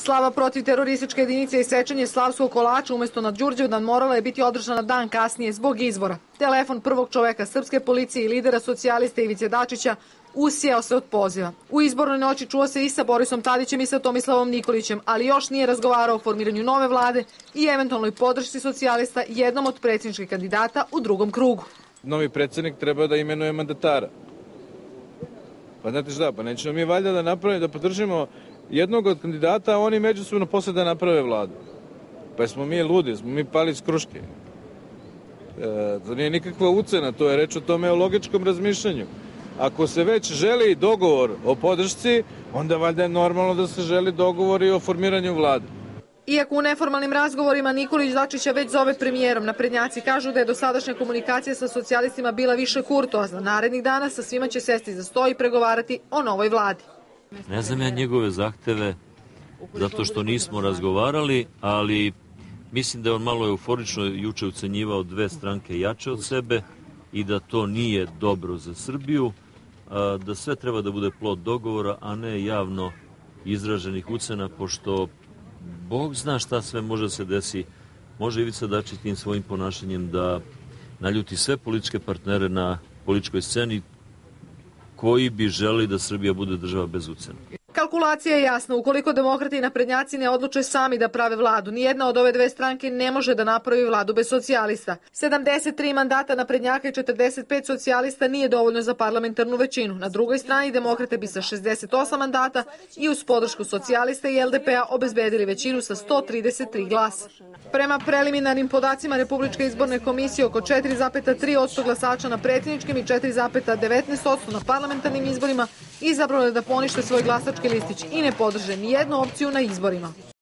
Slava protiv terorističke jedinice i sečenje slavskog kolača umesto na Đurđevdan morala je biti održana dan kasnije zbog izbora. Telefon prvog čoveka srpske policije i lidera socijalista Ivice Dačića usijao se od poziva. U izbornoj noći čuo se i sa Borisom Tadićem i sa Tomislavom Nikolićem, ali još nije razgovarao o formiranju nove vlade i eventualnoj podršci socijalista jednom od predsjedničkih kandidata u drugom krugu. Novi predsjednik treba da imenuje mandatara. Pa znate šta, pa nećemo mi valjda da podržimo jednog od kandidata, a oni međusobno posle da naprave vladu. Pa smo mi ludi, smo mi pali iz kruške. To nije nikakva ucena, to je reč o tome o logičkom razmišljanju. Ako se već želi dogovor o podršci, onda valjda je normalno da se želi dogovor i o formiranju vlade. Iako u neformalnim razgovorima Nikolić Dačića već zove premijerom, naprednjaci kažu da je dosadašnja komunikacija sa socijalistima bila više kurtoazna. Narednih dana sa svima će sesti za sto i pregovarati o novoj vladi. Ne znam ja njegove zahteve zato što nismo razgovarali, ali mislim da je on malo euforično juče ucenjivao dve stranke jače od sebe i da to nije dobro za Srbiju, da sve treba da bude plod dogovora, a ne javno izraženih ucena, pošto Bog zna šta sve može da se desi. Može Ivica Dačić tim svojim ponašanjem da naljuti sve političke partnere na političkoj sceni koji bi želi da Srbija bude država bez ucena. Kalkulacija je jasna. Ukoliko demokrati i naprednjaci ne odluče sami da prave vladu, nijedna od ove dve stranke ne može da napravi vladu bez socijalista. 73 mandata naprednjaka i 45 socijalista nije dovoljno za parlamentarnu većinu. Na drugoj strani demokrate bi sa 68 mandata i uz podršku socijalista i LDP-a obezbedili većinu sa 133 glasa. Prema preliminarnim podacima Republičke izborne komisije, oko 4,3% glasača na predsjedničkim i 4,19% na parlamentarnim izborima izabralo je da ponište svoj glasački listić i ne podrže nijednu opciju na izborima.